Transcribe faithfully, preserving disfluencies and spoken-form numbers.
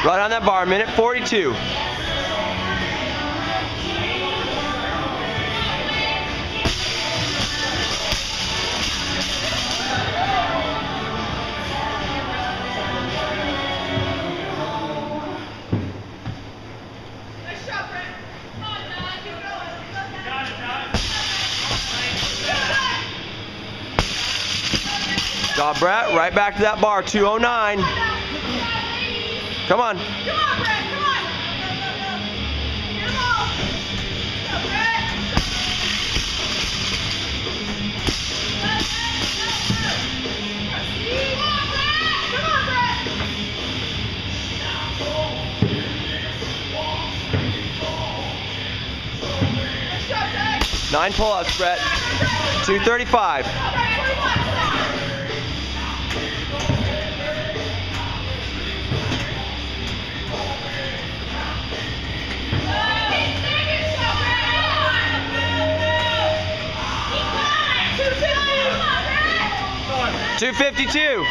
Right on that bar, minute forty-two. Nice job, Brett. Come on, Dad. Keep going. Got it, Dad. Job, Brett. Right back to that bar, two oh nine. Come on. Come on, Brett. Come on. Get him all. Go, Brett. Come on, Brett. Nice job, Dad. Nine pull-ups, Brett. two thirty-five. two fifty-two.